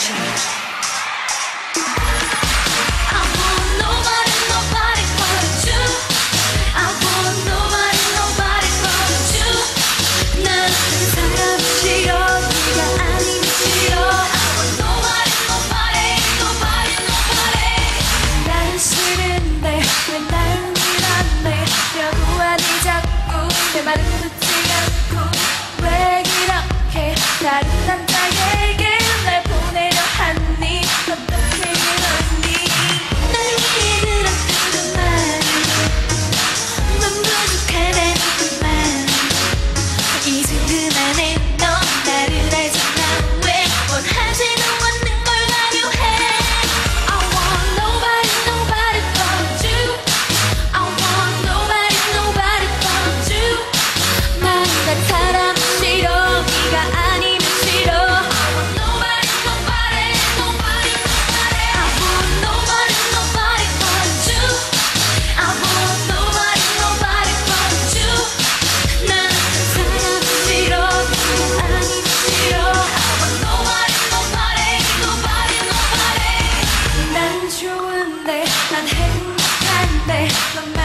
내 말은 듣지 않고 왜 이렇게 다른 남자에게 날 보내려 하니 어떻게 이러니 나에게 들었던 말 넌 부족하다니구만 이제 그만해 넌 나를 알잖아 왜 원하지도 않는 걸 강요해 I want nobody nobody but you I want nobody nobody but you 난 사람 싫어 네가 아니면 싫어 I want nobody nobody nobody nobody I want nobody nobody but you I want nobody nobody but you 난 사람 싫어 네가 아니면 싫어 I want nobody nobody nobody nobody 난 좋은데 난 행복한데 넌